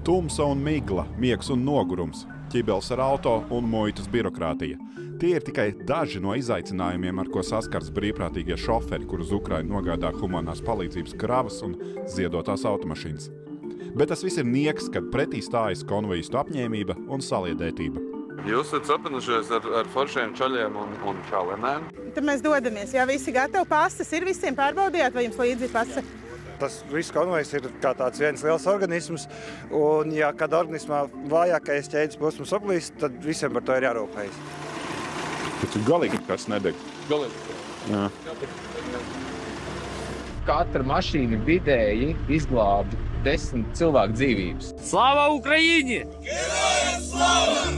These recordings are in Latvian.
Tumsa un migla, miegs un nogurums, ķibels ar auto un muitas birokrātija. Tie ir tikai daži no izaicinājumiem, ar ko saskars brīvprātīgie šoferi, kur uz Ukrainu nogādā humanās palīdzības kravas un ziedotās automašīnas. Bet tas viss ir nieks, kad pretī stājas konvojistu apņēmība un saliedētība. Jūs esat sapinušies ar foršiem čaļiem un čalenēm? Tad mēs dodamies. Jā, visi gatavi. Pastas ir visiem pārbaudījāt, vai jums līdzi pasta? Tas viss konvojs ir kā tāds viens liels organisms, un ja kad organismā vājākais ķēdes posms saplīst, tad visiem par to ir jārūpējas. Tas ir galīgi, kas nedeg. Galīgi. Jā. Katra mašīna vidēji izglāb 10 cilvēku dzīvības. Slava Ukraiņi! Herojam slava!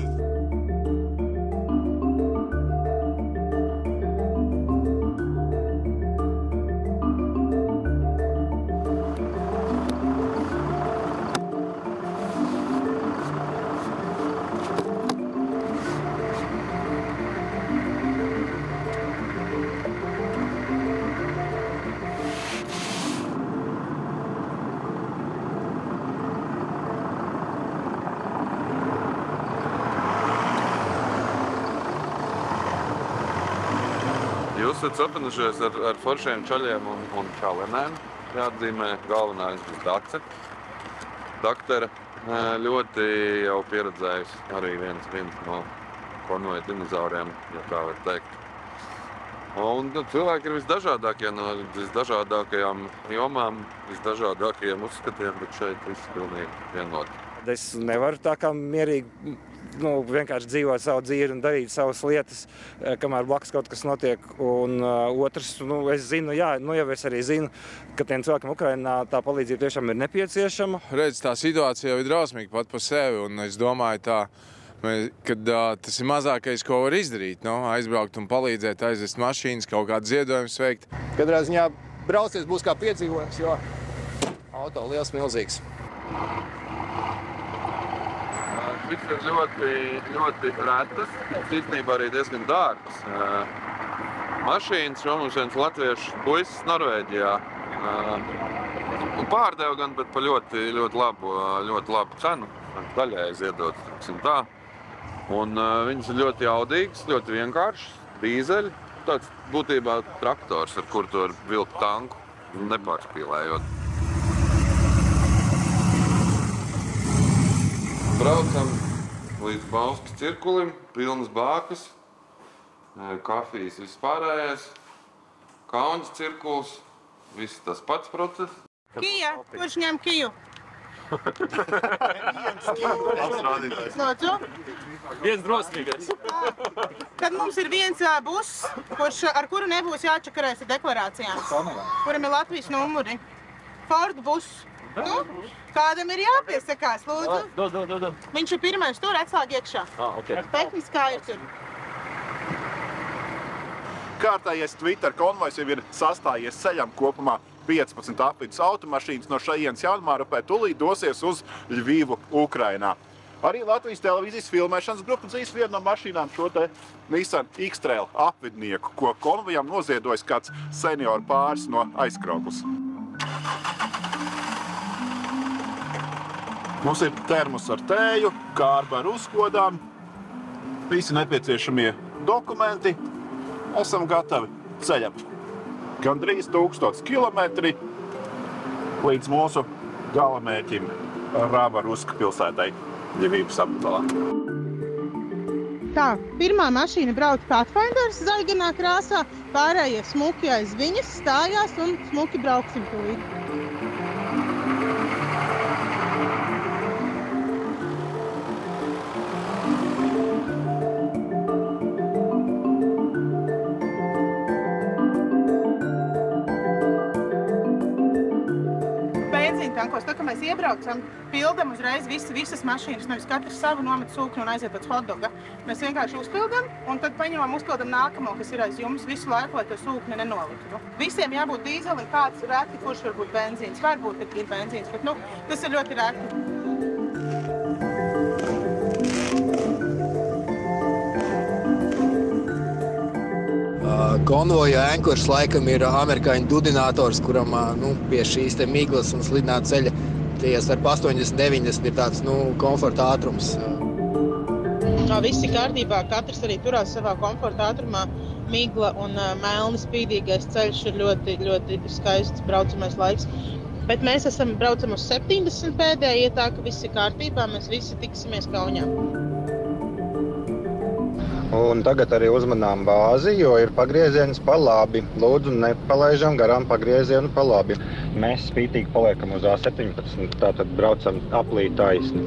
Jūs esat sapinušies ar foršiem čaļiem un čalenēm. Jāatzīmē galvenais būs Dace. Daktere ļoti jau pieredzējusi arī viens no konvoja dinozauriem, ja tā var teikt. Un cilvēki ir visdažādākie no visdažādākajām jomām, visdažādākajiem uzskatiem, bet šeit viss pilnīgi vienoti. Es nevaru tā kā mierīgi vienkārši dzīvot savu dzīvi un darīt savas lietas, kamēr blakus kaut kas notiek. Un otrs, es zinu, jau es arī zinu, ka tiem cilvēkiem Ukrainā tā palīdzība tiešām ir nepieciešama. Redz, tā situācija jau ir drausmīga pat par sevi, un es domāju ka tas ir mazākais, ko var izdarīt. Aizbraukt un palīdzēt, aizvest mašīnas, kaut kādu ziedojumus veikt. Katrā ziņā braucies būs kā piedzīvojums, jo auto liels, milzīgs. Viss ir ļoti retas, īstenībā arī diezgan dārgas. Mašīnas šomušienes latviešu puisis Norvēģijā. Pārdeva gan, bet par ļoti labu cenu. Daļai ziedot, tā. Un viņas ir ļoti jaudīgas, ļoti vienkāršas, dīzeļi. Tāds būtībā traktors, ar kuru to var vilkt tanku, nepārspīlējot. Braucam līdz Bauskas cirkulim, pilnas bākas, kafijas vispārējais, Kaunas cirkuls, viss tas pats process. Kija, kurš ņem Kiju? Viens drosmīgais. Tad mums ir viens buss, ar kuru nebūs jāčakarēs ar deklarācijām, kuram ir Latvijas numuri. Ford buss. Kādam ir jāpiesakās, lūdzu? Viņš ir pirmais tur, atslēg iekšā. Tehniskā ir tur. Kārtējais Twitter konvojs jau ir sastājies ceļam kopumā 15 apvidus automašīnas no šejienes Jaunmārupē tūlīt dosies uz Ļvivu, Ukrainā. Arī Latvijas televīzijas filmēšanas grupa dzīs vienu no mašīnām šo te Nissan X-Trail apvidnieku, ko konvojam noziedojas kāds senioru pāris no Aizkrauklas. Mums ir termos ar tēju, kārba ar uzkodām, visi nepieciešamie dokumenti. Esam gatavi ceļam. Gandrīz 1000 kilometri līdz mūsu galamērķim Rāvaruska pilsētai Ļvivas apgabalā. Tā, pirmā mašīna brauc Pathfinders zaļganā krāsā, pārējie smuki aiz viņas stājās un smuki brauksim tūlīt. Tā kā mēs iebraucam, pildam uzreiz visas mašīnas, nevis katrs savu nomet sūkni un aiziet pēc hotdoga. Mēs vienkārši uzpildam un tad uzpildam nākamo, kas ir aiz jums visu laiku, lai to sūkni nenoliktu. Visiem jābūt dīzelim, kāds reti, kurš var būt benzīns. Varbūt ir benzīns, bet tas ir ļoti reti. Konvoja ēnkurs laikam ir amerikāņu dudinātors, kuram pie šīs te miglas un slidinā ceļa Tie starp 80-90 ir tāds, komforta ātrums. Viss ir kārtībā, katrs arī turās savā komforta ātrumā. Migla un melni spīdīgais ceļš ir ļoti, ļoti skaists braucamais laiks. Bet mēs braucam uz 70 pēdējie, tā ka viss ir kārtībā, mēs visi tiksimies Kaunijā. Un tagad arī uzmanām bāzi, jo ir pagrieziens pa labi. Lūdzu, nepalaižam garām pagriezienu pa labi. Mēs spītīgi paliekam uz A17, tātad braucam aplī taisni.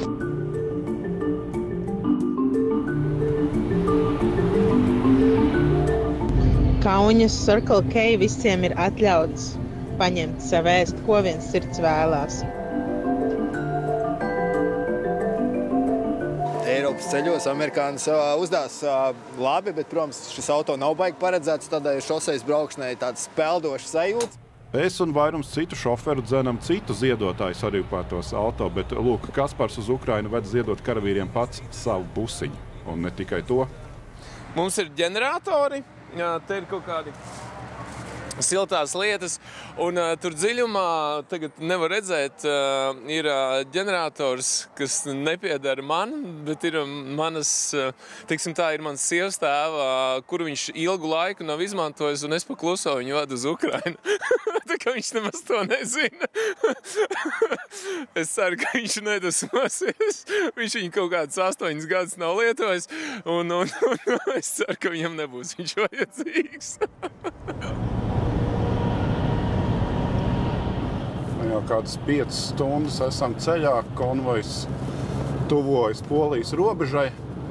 Kauņas Circle K visiem ir atļauts paņemt sev ēst, ko viens sirds vēlās. Eiropas ceļos amerikāni uzdās labi, bet, protams, šis auto nav baigi paredzēts, tādēļ šoseis braukšanai tāds spēldošs sajūts. Es un vairums citu šoferu dzenam citu ziedotāju sarīpētos auto, bet, lūk, Kaspars uz Ukrainu ved ziedot karavīriem pats savu busiņu. Un ne tikai to. Mums ir ģeneratori. Jā, te ir kaut kādi siltās lietas, un tur dziļumā, tagad nevar redzēt, ir ģenerators, kas nepiedara man, bet ir manas, teiksim tā, ir mans sievas tēva, kuru viņš ilgu laiku nav izmantojis, un es pakluso viņu vadu uz Ukrainu. Tā kā viņš nemaz to nezina. Es ceru, ka viņš nedusmosies. Viņš viņu kaut kāds 8 gadus nav lietojis, un es ceru, ka viņam nebūs viņš vajadzīgs. Jau kādas 5 stundas esam ceļā, konvojs tuvojas Polijas robežai,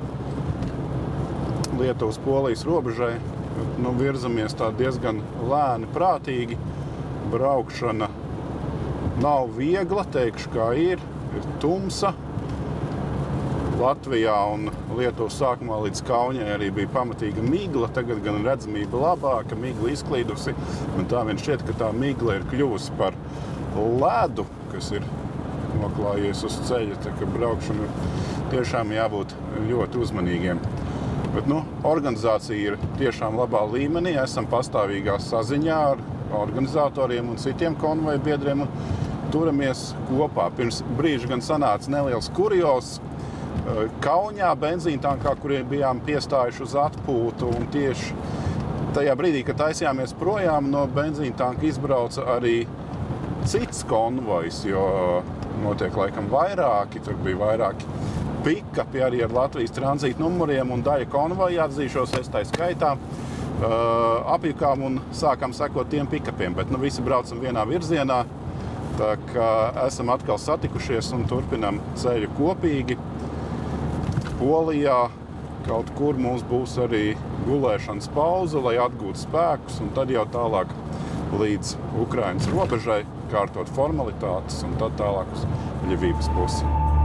Lietuvas-Polijas robežai. Virzamies tā diezgan lēni, prātīgi. Braukšana nav viegla, teikšu, kā ir tumsa. Latvijā un Lietuvas sākumā līdz Kaunijai arī bija pamatīga migla, tagad gan redzamība labāka, migla izklīdusi, un tā vien šķiet, ka tā migla ir kļuvusi par ledu, kas ir noklājies uz ceļa, tā ka braukšana tiešām jābūt ļoti uzmanīgiem. Bet, organizācija ir tiešām labā līmenī, esam pastāvīgā saziņā ar organizatoriem un citiem konvoju biedriem un turamies kopā. Pirms brīža gan sanāca neliels kurios. Kaunijā benzīntankā, kuriem bijām piestājuši uz atpūtu, un tieši tajā brīdī, kad taisījāmies projām, no benzīntanka izbrauca arī cits konvojs, jo notiek laikam vairāki, tur bija vairāki pikapi arī ar Latvijas tranzīta numuriem un daļa konvoja, atzīšos, es tai skaitā, apjukām un sākām sekot tiem pikapiem, bet visi braucam vienā virzienā, tā kā esam atkal satikušies un turpinam ceļu kopīgi. Polijā kaut kur mums būs arī gulēšanas pauze, lai atgūtu spēkus, un tad jau tālāk līdz Ukrainas robežai kārtot formalitātes un tad tālāk uz Ļevības pusi.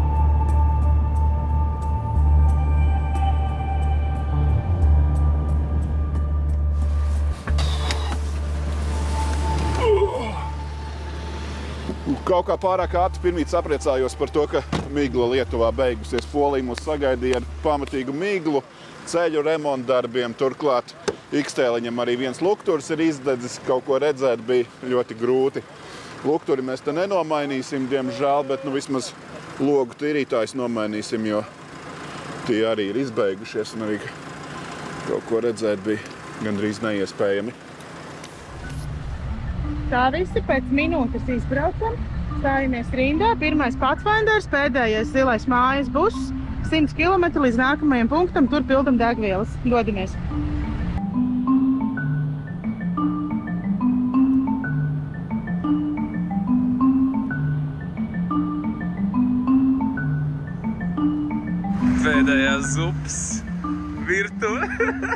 Kaut kā pārāk ātri pirmīt sapriecājos par to, ka migla Lietuvā beigusies. Polija mūs sagaidīja ar pamatīgu miglu, ceļu remontdarbiem, turklāt Ikstēliņam arī viens lukturs ir izdedzis, kaut ko redzēt bija ļoti grūti. Lukturi mēs te nenomainīsim, diemžēl, bet vismaz logu tīrītājs nomainīsim, jo tie arī ir izbeigušies un arī kaut ko redzēt bija gandrīz neiespējami. Tā visi pēc minūtes izbraucam, stājamies rindā, pirmais Pathfinders, pēdējais zilais mājas buss, 100 km līdz nākamajam punktam, tur pildam degvielas. Dodamies! Pēdējās zupas virtuve.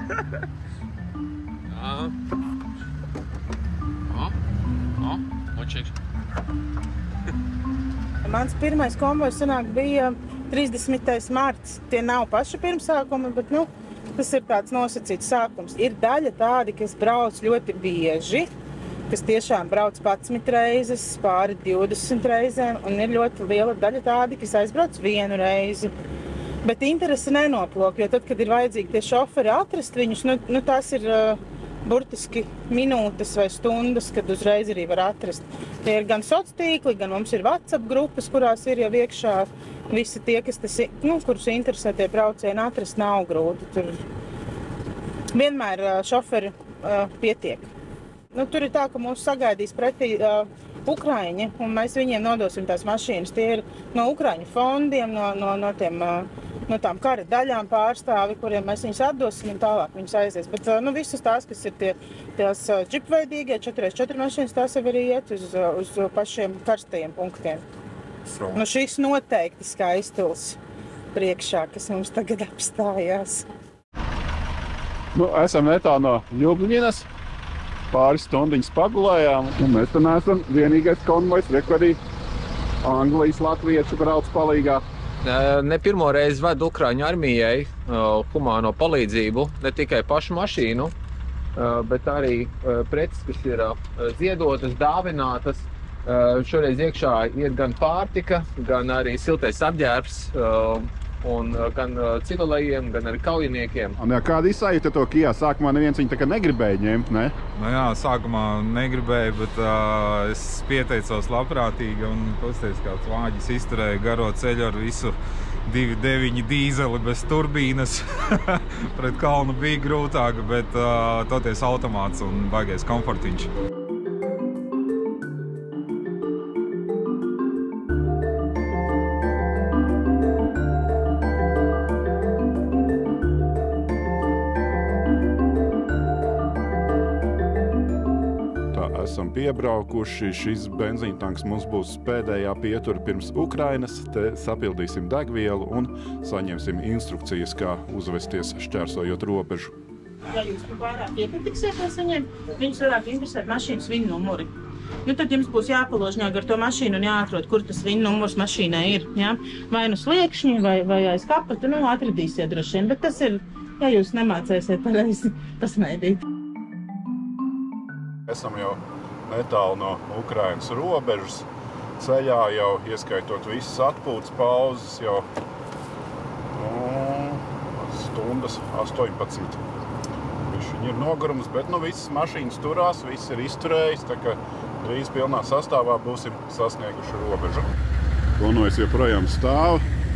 Mans pirmais konvojs bija 30. marts. Tie nav paši pirmsākumi, bet tas ir tāds nosacīts sākums. Ir daļa tādi, kas brauc ļoti bieži, kas tiešām brauc 11 reizes, pāri 20 reizēm, un ir ļoti liela daļa tādi, kas aizbrauc 1 reizi. Bet interese nenoplok, jo tad, kad ir vajadzīgi tie šoferi atrast viņus, tas ir burtiski minūtes vai stundas, kad uzreiz arī var atrast. Tie ir gan soc tīkli, gan mums ir WhatsApp grupas, kurās ir jau iekšā visi tie, kas kurus interesē tie braucieni, atrast nav grūti. Tur vienmēr šoferi pietiek. Tur ir tā, ka mūs sagaidīs pretī Ukraiņi, un mēs viņiem nodosim tās mašīnas. Tie ir no Ukraiņu fondiem, no tām kara daļām pārstāvi, kuriem mēs viņus atdosim un tālāk viņus aizies. Bet visas tās, kas ir tās džipveidīgie 4x4 mašīnas, tās jau arī iet uz pašiem karstajiem punktiem. Šis noteikti Skaistils priekšā, kas mums tagad apstājās. Esam netālu no Ļubļinas. Pāris stundiņas pagulējām, un mēs te neesam vienīgais konvojs, arī Anglijas latvieši brauc palīgā. Ne pirmo reizi ved Ukraiņu armijai humāno palīdzību, ne tikai pašu mašīnu, bet arī preces, kas ir ziedotas, dāvinātas. Šoreiz iekšā ir gan pārtika, gan arī siltais apģērbs, un gan civilajiem, gan arī kaujiniekiem. Kāda izsajūta to Kijā? Sākumā neviens viņu tā kā negribēja ņemt, ne? Sākumā negribēju, bet es pieteicos labprātīgi un pasties kāds vāģis izturēja garo ceļu ar visu 2.9 dīzeli bez turbīnas. Pret kalnu bija grūtāk, bet toties automāts un baigais komfortiņš. Esam piebraukuši, šis benzīntanks mums būs pēdējā pietura pirms Ukrainas, te sapildīsim degvielu un saņemsim instrukcijas, kā uzvesties šķērsojot robežu. Ja jūs pārāk iepatiksieties viņiem, viņus varētu interesēt mašīnas VIN numuri. Tad jums būs jāpaložņāk ar to mašīnu un jāatrod, kur tas VIN numurs mašīnai ir. Ja? Vai nu sliekšņi, vai aiz kapata, atradīsiet droši vien, bet tas ir, ja jūs nemācēsiet pareizi pasmaidīt. Esam jau netālu no Ukrainas robežas. Ceļā jau ieskaitot visas atpūtas pauzes jau stundas 18. Viņi ir nogurums, bet visas mašīnas turās, viss ir izturējis, tā ka drīz pilnā sastāvā būsim sasnieguši robežu. Konvojs joprojām stāv.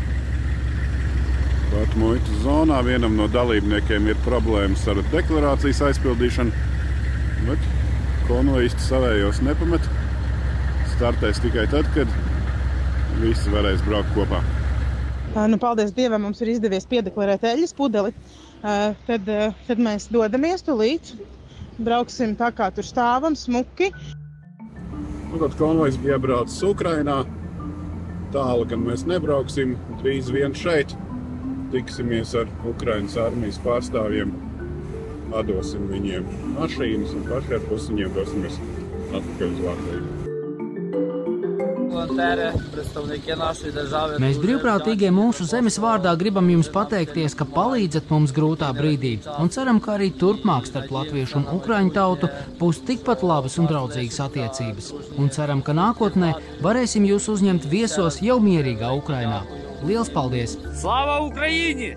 Pat muitas zonā vienam no dalībniekiem ir problēmas ar deklarācijas aizpildīšanu, bet konvojisti savējos nepamet. Startēs tikai tad, kad visi varēs braukt kopā. Paldies Dievam, mums ir izdevies piedeklarēt eļļas pudeli. Tad mēs dodamies tūlīt. Brauksim tā, kā tur stāvam, smuki. Tad konvojs bija iebraucis Ukrainā. Tālu, gan mēs nebrauksim, drīz vien šeit. Tiksimies ar Ukrainas armijas pārstāvjiem. Atdosim viņiem mašīnas un paši ar pusiņiem dosimies atpakaļ uz Latviju. Mēs brīvprātīgie mūsu zemes vārdā gribam jums pateikties, ka palīdzat mums grūtā brīdī un ceram, ka arī turpmāk starp latviešu un ukraiņu tautu būs tikpat labas un draudzīgas attiecības. Un ceram, ka nākotnē varēsim jūs uzņemt viesos jau mierīgā Ukrainā. Liels paldies! Slava Ukraiņi!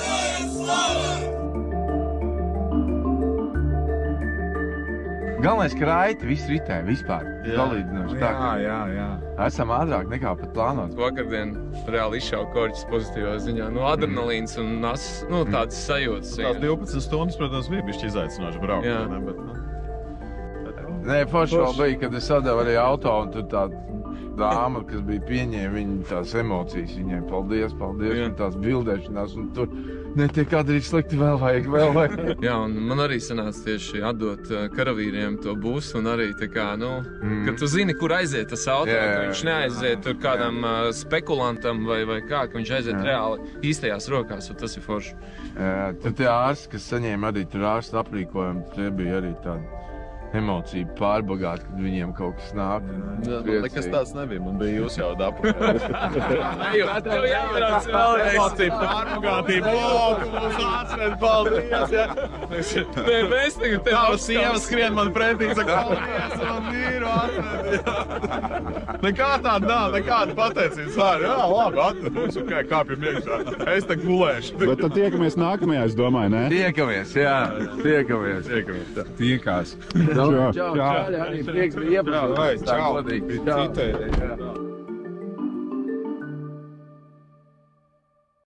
Galvenais, ka raiti viss ritē vispār. Dalīdinoši tā. Jā. Esam ātrāk nekā pat plānots. Vakardien reāli izšauja korķis pozitīvā ziņā. Adrenalīns un tādas sajūtas. Tās 12 stundas, protams, bija bišķi izaicinājuši braukt. Nē, forši vēl bija, kad es sadavu arī auto un tur tā dāma, kas bija pieņēma viņa tās emocijas viņiem. Paldies, un tās bildēšanās un tur. Netiek kādreiz slikti, vēl vajag. Jā, un man arī sanāca tieši atdot karavīriem to busu un arī tā kā, ka tu zini, kur aiziet tas auto, ka viņš neaiziet tur kādam spekulantam vai kā, ka viņš aiziet reāli īstajās rokās, un tas ir forši. Tur tie ārsti, kas saņēma arī tur ārstu aprīkojumu, tie bija arī tādi emociju pārbagāti, kad viņiem kaut kas nāk. Nekas tāds nebija, man bija jūs jau dapu. Tev jābrauc vēlreiz. Emociju pārbagātība, tu mūs atsved, paldies, ja. Mēs tagad tev Tavs sievas skrien man pretī, saka, paldies, man vīru atsved, ja. Nekā tāda nav, nekāda pateicības vārda. Jā, labi, atved mums, okay, kāpjam iekšā. Es te gulēšu. Bet tad tiekamies nākamajā, es domāju, ne? Tiekamies, jā, tiekamies. Tiekās. Čau, čau, arī prieks bija iepazīties. Čau, Čau.